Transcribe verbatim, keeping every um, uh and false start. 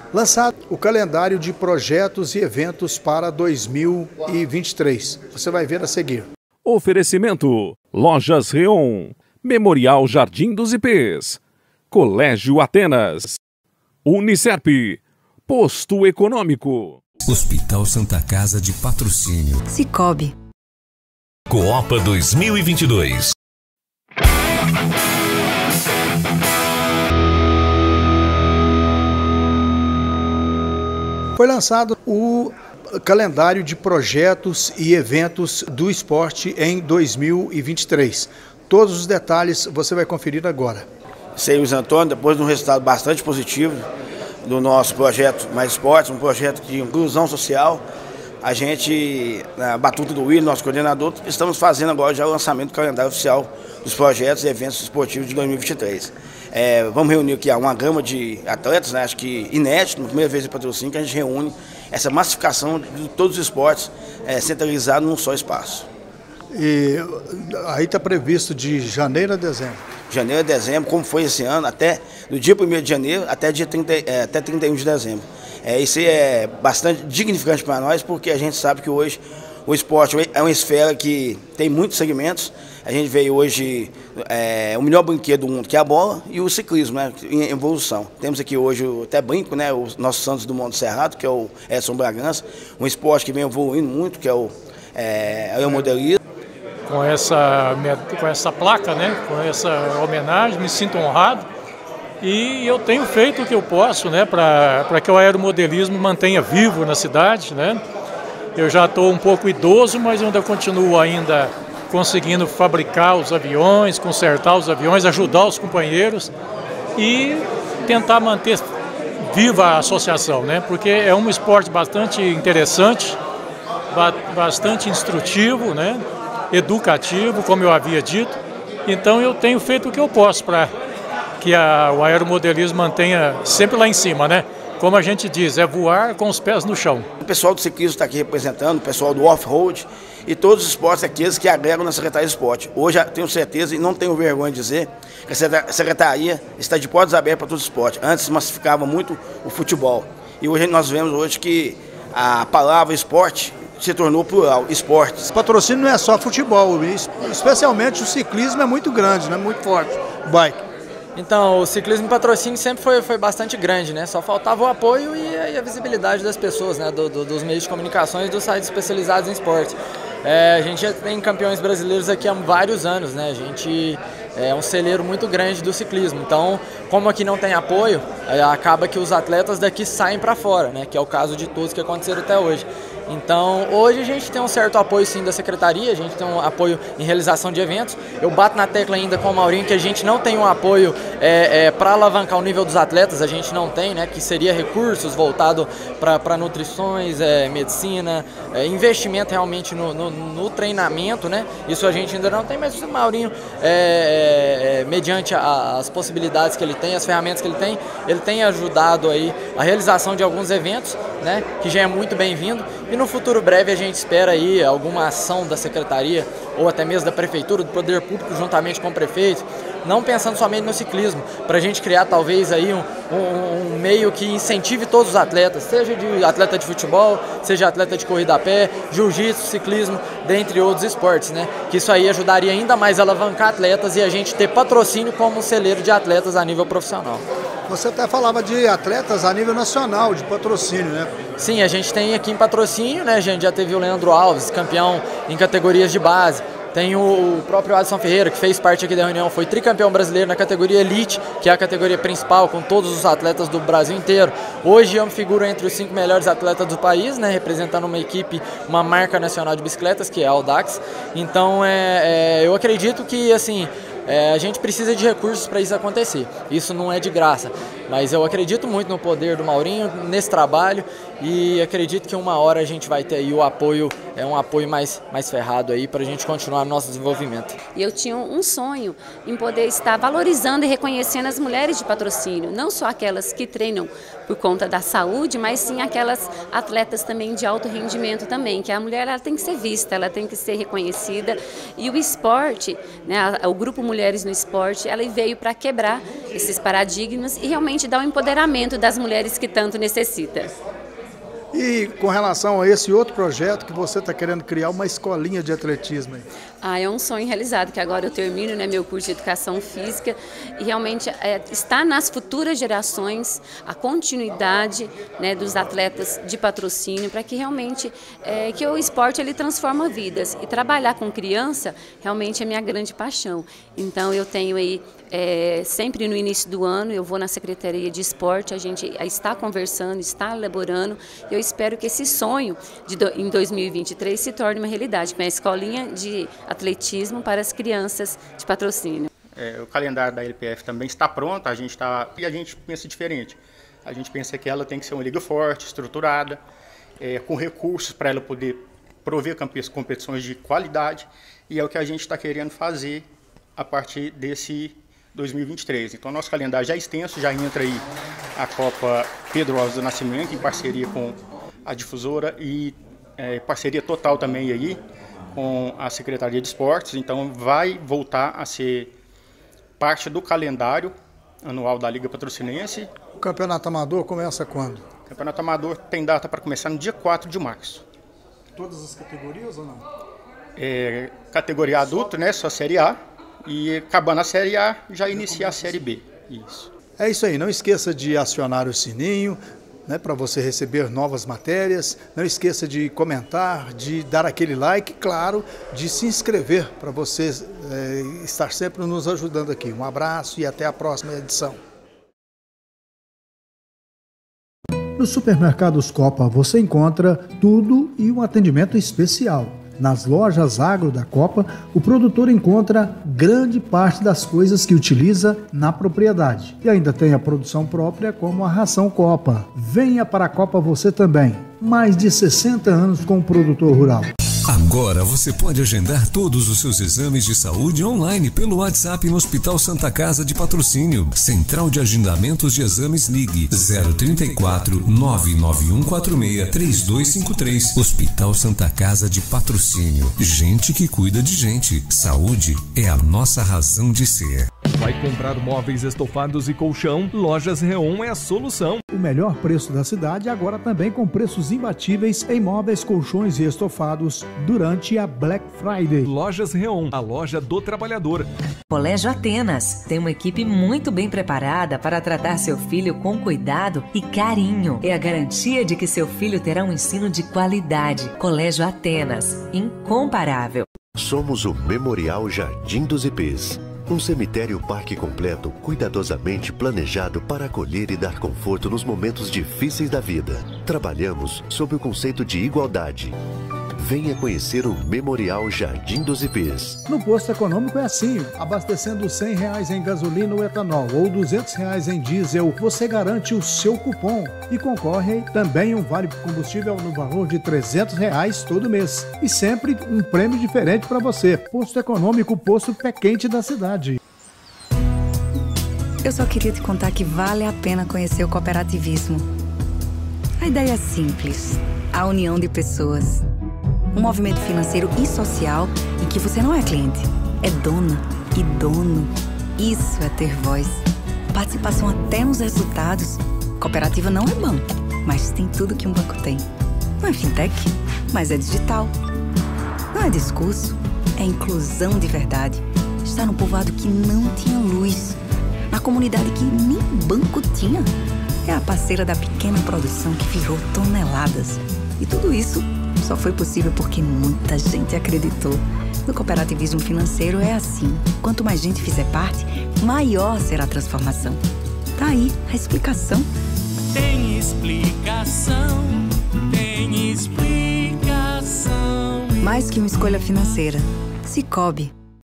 Lançado o calendário de projetos e eventos para dois mil e vinte e três. Você vai ver a seguir. Oferecimento: Lojas Reon, Memorial Jardim dos Ipês, Colégio Atenas, Unicerp, Posto Econômico, Hospital Santa Casa de Patrocínio, Cicobi. Copa dois mil e vinte e dois. Foi lançado o calendário de projetos e eventos do esporte em dois mil e vinte e três. Todos os detalhes você vai conferir agora. Sei, Luiz Antônio, depois de um resultado bastante positivo do nosso projeto Mais Esportes, um projeto de inclusão social, a gente, na batuta do Will, nosso coordenador, estamos fazendo agora já o lançamento do calendário oficial dos projetos e eventos esportivos de dois mil e vinte e três. É, vamos reunir aqui uma gama de atletas, né, acho que inédito, na primeira vez em patrocínio, que a gente reúne essa massificação de todos os esportes é, centralizado num só espaço. E aí está previsto de janeiro a dezembro. Janeiro a dezembro, como foi esse ano, até do dia primeiro de janeiro até dia trinta, é, até trinta e um de dezembro. É, isso é bastante dignificante para nós, porque a gente sabe que hoje o esporte é uma esfera que tem muitos segmentos. A gente veio hoje é, o melhor brinquedo do mundo, que é a bola, e o ciclismo, né, em evolução. Temos aqui hoje o até brinco, né, o nosso Santos Dumont do Cerrado, que é o Edson Bragança, um esporte que vem evoluindo muito, que é o é, aeromodelismo. Com essa, com essa placa, né, com essa homenagem, me sinto honrado. E eu tenho feito o que eu posso, né, para que o aeromodelismo mantenha vivo na cidade, né. Eu já estou um pouco idoso, mas ainda continuo ainda conseguindo fabricar os aviões, consertar os aviões, ajudar os companheiros e tentar manter viva a associação, né? Porque é um esporte bastante interessante, bastante instrutivo, né? Educativo, como eu havia dito. Então eu tenho feito o que eu posso para que a, o aeromodelismo mantenha sempre lá em cima, né? Como a gente diz, é voar com os pés no chão. O pessoal do ciclismo está aqui representando, o pessoal do off-road e todos os esportes aqueles que agregam na Secretaria de Esporte. Hoje tenho certeza e não tenho vergonha de dizer que a Secretaria está de portas abertas para todo o esporte. Antes massificava muito o futebol e hoje nós vemos hoje que a palavra esporte se tornou plural, esportes. O patrocínio não é só futebol, especialmente o ciclismo é muito grande, né? Muito forte, o bike. Então, o ciclismo em patrocínio sempre foi, foi bastante grande, né? Só faltava o apoio e a, e a visibilidade das pessoas, né? Do, do, dos meios de comunicação e dos sites especializados em esporte. É, a gente já tem campeões brasileiros aqui há vários anos, né? A gente é um celeiro muito grande do ciclismo. Então, como aqui não tem apoio, é, acaba que os atletas daqui saem para fora, né? Que é o caso de todos que aconteceram até hoje. Então, hoje a gente tem um certo apoio sim da secretaria, a gente tem um apoio em realização de eventos. Eu bato na tecla ainda com o Maurinho que a gente não tem um apoio é, é, para alavancar o nível dos atletas, a gente não tem, né? Que seria recursos voltados para nutrições, é, medicina, é, investimento realmente no, no, no treinamento, né? Isso a gente ainda não tem, mas o Maurinho, é, é, mediante a, as possibilidades que ele tem, as ferramentas que ele tem, ele tem ajudado aí a realização de alguns eventos, né? Que já é muito bem-vindo. E no futuro breve a gente espera aí alguma ação da secretaria ou até mesmo da prefeitura, do poder público juntamente com o prefeito, não pensando somente no ciclismo, para a gente criar talvez aí um, um, um meio que incentive todos os atletas, seja de atleta de futebol, seja atleta de corrida a pé, jiu-jitsu, ciclismo, dentre outros esportes, né? Que isso aí ajudaria ainda mais a alavancar atletas e a gente ter patrocínio como celeiro de atletas a nível profissional. Você até falava de atletas a nível nacional, de patrocínio, né? Sim, a gente tem aqui em patrocínio, né? A gente já teve o Leandro Alves, campeão em categorias de base. Tem o próprio Adson Ferreira, que fez parte aqui da reunião, foi tricampeão brasileiro na categoria Elite, que é a categoria principal, com todos os atletas do Brasil inteiro. Hoje eu me figuro entre os cinco melhores atletas do país, né, representando uma equipe, uma marca nacional de bicicletas, que é a Audax. Então é, é, eu acredito que, assim, É, a gente precisa de recursos para isso acontecer, isso não é de graça, mas eu acredito muito no poder do Maurinho nesse trabalho e acredito que uma hora a gente vai ter aí o apoio, é um apoio mais, mais ferrado aí para a gente continuar o nosso desenvolvimento. E eu tinha um sonho em poder estar valorizando e reconhecendo as mulheres de patrocínio, não só aquelas que treinam por conta da saúde, mas sim aquelas atletas também de alto rendimento também, que a mulher ela tem que ser vista, ela tem que ser reconhecida e o esporte, né, o grupo Mulheres no Esporte, ela veio para quebrar esses paradigmas e realmente realmente dar o empoderamento das mulheres que tanto necessitam. E com relação a esse outro projeto que você está querendo criar, uma escolinha de atletismo aí? Ah, é um sonho realizado, que agora eu termino, né, meu curso de Educação Física e realmente é, está nas futuras gerações a continuidade, né, dos atletas de patrocínio, para que realmente é, que o esporte ele transforma vidas e trabalhar com criança realmente é minha grande paixão. Então eu tenho aí, é, sempre no início do ano, eu vou na Secretaria de Esporte, a gente está conversando, está elaborando, e eu espero que esse sonho de do, em dois mil e vinte e três se torne uma realidade, com a escolinha de atletismo para as crianças de patrocínio. É, o calendário da L P F também está pronto, a gente está, e a gente pensa diferente. A gente pensa que ela tem que ser uma liga forte, estruturada, é, com recursos para ela poder prover competições de qualidade, e é o que a gente está querendo fazer a partir desse dois mil e vinte e três. Então, nosso calendário já é extenso, já entra aí a Copa Pedro Alves do Nascimento, em parceria com a difusora e é, parceria total também aí com a Secretaria de Esportes. Então, vai voltar a ser parte do calendário anual da Liga Patrocinense. O Campeonato Amador começa quando? O Campeonato Amador tem data para começar no dia quatro de março. Todas as categorias ou não? É, categoria adulto, né? Só Série A. E acabando a Série A, já inicia a Série B. Isso. É isso aí, não esqueça de acionar o sininho, né, para você receber novas matérias. Não esqueça de comentar, de dar aquele like, claro, de se inscrever para você é, estar sempre nos ajudando aqui. Um abraço e até a próxima edição. Nos supermercados Copa você encontra tudo e um atendimento especial. Nas lojas agro da Copa, o produtor encontra grande parte das coisas que utiliza na propriedade. E ainda tem a produção própria, como a ração Copa. Venha para a Copa você também. Mais de sessenta anos com o produtor rural. Agora você pode agendar todos os seus exames de saúde online pelo WhatsApp no Hospital Santa Casa de Patrocínio. Central de Agendamentos de Exames, ligue zero trinta e quatro, nove nove um quatro seis, três dois cinco três. Hospital Santa Casa de Patrocínio. Gente que cuida de gente. Saúde é a nossa razão de ser. Vai comprar móveis estofados e colchão? Lojas Reon é a solução. O melhor preço da cidade, agora também com preços imbatíveis em móveis, colchões e estofados durante a Black Friday. Lojas Reon, a loja do trabalhador. Colégio Atenas tem uma equipe muito bem preparada para tratar seu filho com cuidado e carinho. É a garantia de que seu filho terá um ensino de qualidade. Colégio Atenas, incomparável. Somos o Memorial Jardim dos Ipês. Um cemitério parque completo, cuidadosamente planejado para acolher e dar conforto nos momentos difíceis da vida. Trabalhamos sob o conceito de igualdade. Venha conhecer o Memorial Jardim dos Ipês. No posto econômico é assim, abastecendo cem reais em gasolina ou etanol ou duzentos reais em diesel, você garante o seu cupom e concorre também um vale combustível no valor de trezentos reais todo mês. E sempre um prêmio diferente para você. Posto econômico, posto pé quente da cidade. Eu só queria te contar que vale a pena conhecer o cooperativismo. A ideia é simples, a união de pessoas. Um movimento financeiro e social em que você não é cliente, é dona e dono. Isso é ter voz. Participação até nos resultados. Cooperativa não é banco, mas tem tudo que um banco tem. Não é fintech, mas é digital. Não é discurso, é inclusão de verdade. Está no povoado que não tinha luz, na comunidade que nem banco tinha. É a parceira da pequena produção que virou toneladas. E tudo isso só foi possível porque muita gente acreditou. No cooperativismo financeiro é assim. Quanto mais gente fizer parte, maior será a transformação. Tá aí a explicação. Tem explicação, tem explicação. Mais que uma escolha financeira. Cicobi.